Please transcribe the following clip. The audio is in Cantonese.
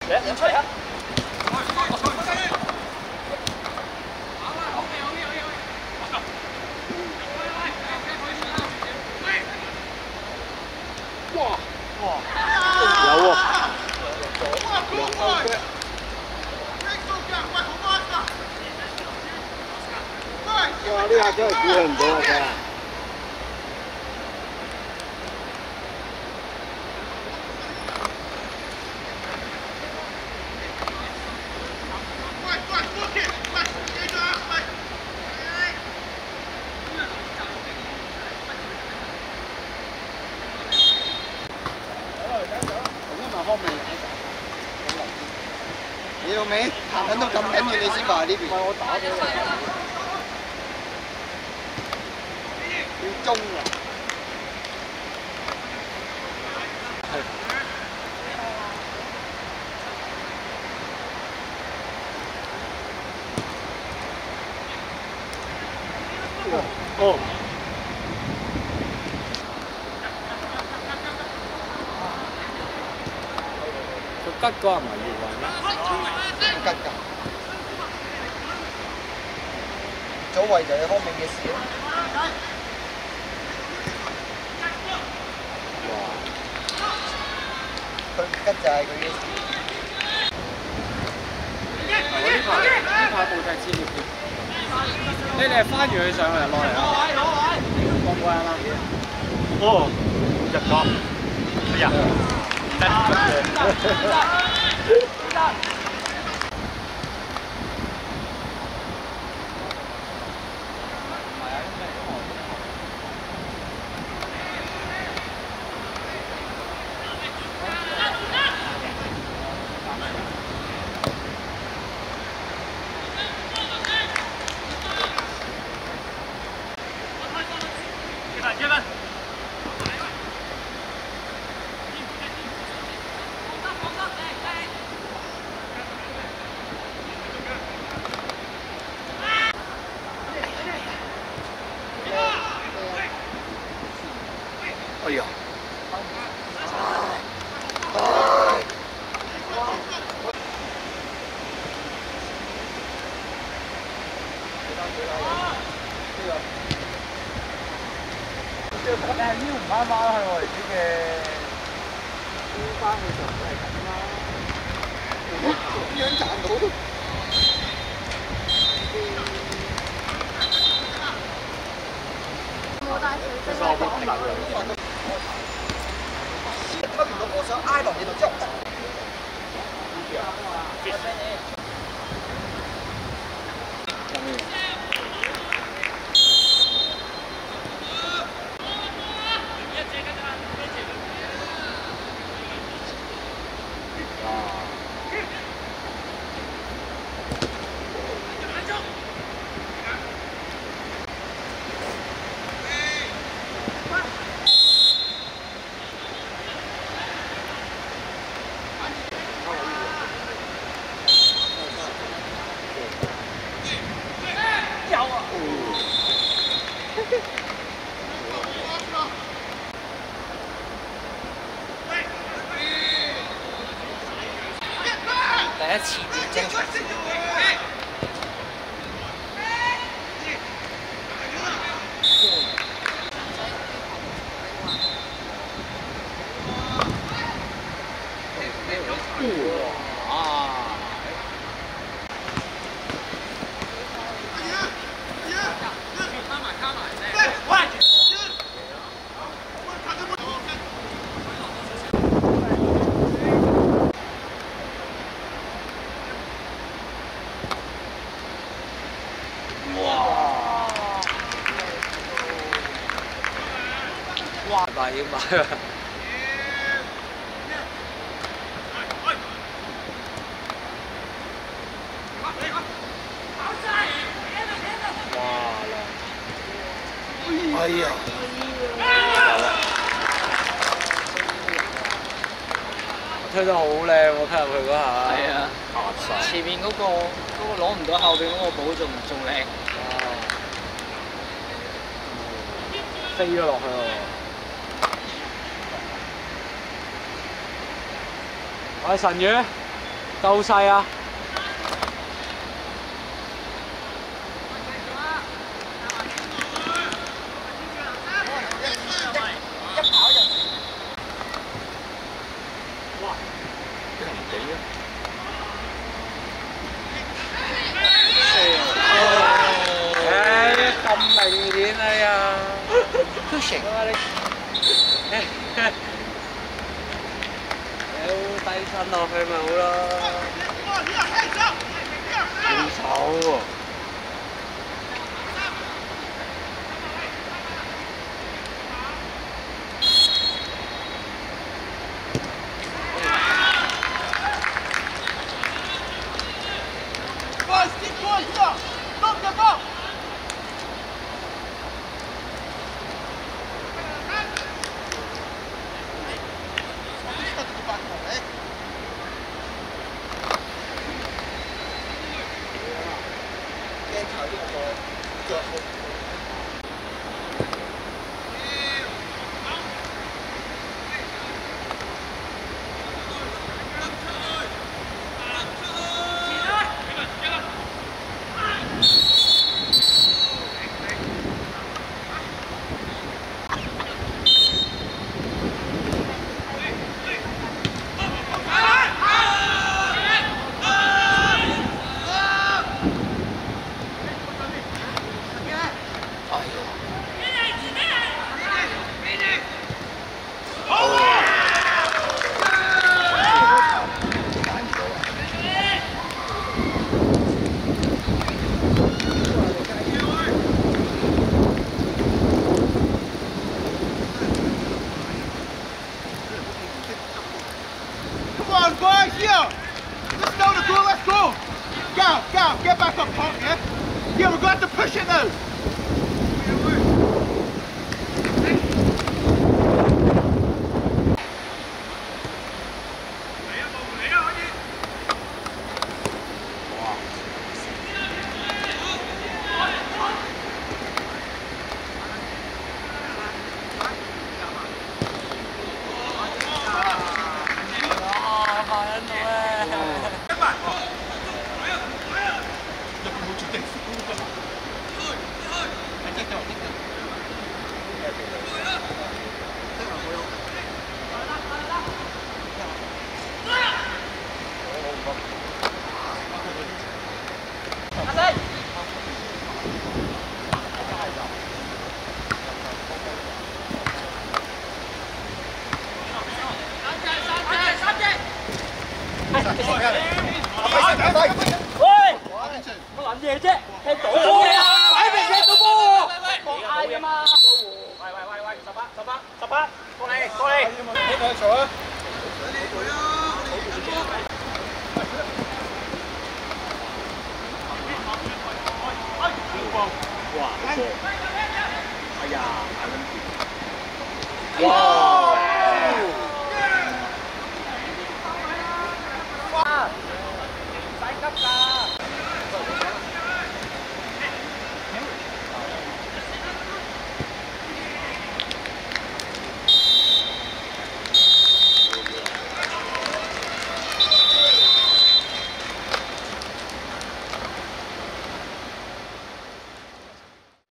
你出嚟啊！哇！有喎。哇！呢下真係估佢唔到啊！真係。 你老味行緊到咁緊要，你先埋呢邊。唔係我打俾你。要中啊！哦。 吉嗰係咪越位咩？吉㗎，左位就係康明嘅事咯。哇！佢吉就係佢嘅事。我呢排報隻資料片，你哋係翻住佢上嚟落嚟啊？放過啱啱。哦，入咗。哎呀！ 哎呀！但係腰唔啱啱係我哋啲嘅，腰翻去就唔係咁啦。點樣賺到？冇帶水晶嚟講。乜唔到我想挨落你度之後。第一次見精彩。哇！大要買啊！哇！哎呀！推得好靚喎，推入去嗰下。係啊！前面嗰個攞唔到，後邊嗰個補仲靚。飛咗落去喎！我係神魚。 夠細啊！哇！俾人俾啊！咁明顯啊又 pushing 啊你，屌低身落去咪好咯，好醜喎！ Come on, boys, here! Let's know the goal, let's go! Go, get back up top, yeah? Yeah, we've got to push it now! 喂！乜撚嘢啫？踢到波啊！擺明踢到波！放嗌㗎嘛！喂，18，過嚟！你兩嘈啊！哇！哎呀！哇！